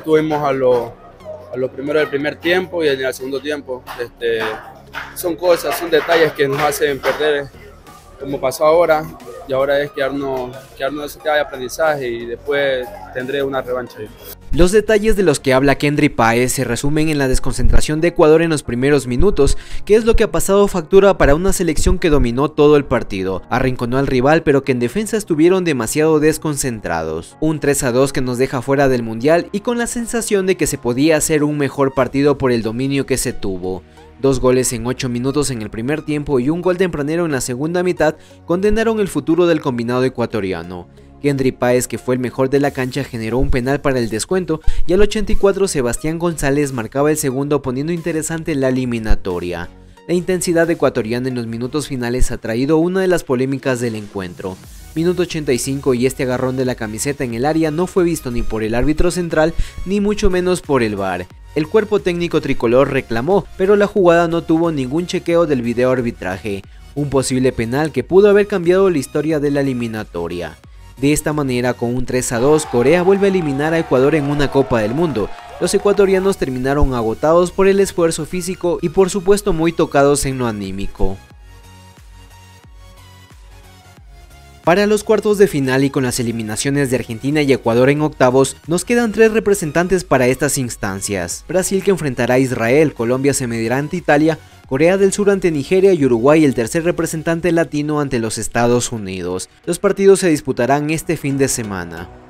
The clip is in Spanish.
Tuvimos a lo primero del primer tiempo y en el segundo tiempo. Son cosas, son detalles que nos hacen perder como pasó ahora, y ahora es quedarnos ese tema de aprendizaje y después tendré una revancha. Los detalles de los que habla Kendry Páez se resumen en la desconcentración de Ecuador en los primeros minutos, que es lo que ha pasado factura para una selección que dominó todo el partido, arrinconó al rival pero que en defensa estuvieron demasiado desconcentrados. Un 3-2 que nos deja fuera del mundial y con la sensación de que se podía hacer un mejor partido por el dominio que se tuvo. 2 goles en 8 minutos en el primer tiempo y un gol tempranero en la segunda mitad condenaron el futuro del combinado ecuatoriano. Kendry Páez, que fue el mejor de la cancha, generó un penal para el descuento y al 84 Sebastián González marcaba el segundo, poniendo interesante la eliminatoria. La intensidad ecuatoriana en los minutos finales ha traído una de las polémicas del encuentro. Minuto 85 y este agarrón de la camiseta en el área no fue visto ni por el árbitro central ni mucho menos por el VAR. El cuerpo técnico tricolor reclamó, pero la jugada no tuvo ningún chequeo del video arbitraje, un posible penal que pudo haber cambiado la historia de la eliminatoria. De esta manera, con un 3-2, Corea vuelve a eliminar a Ecuador en una Copa del Mundo. Los ecuatorianos terminaron agotados por el esfuerzo físico y por supuesto muy tocados en lo anímico. Para los cuartos de final y con las eliminaciones de Argentina y Ecuador en octavos, nos quedan 3 representantes para estas instancias. Brasil, que enfrentará a Israel, Colombia se medirá ante Italia, Corea del Sur ante Nigeria y Uruguay, el tercer representante latino, ante los Estados Unidos. Los partidos se disputarán este fin de semana.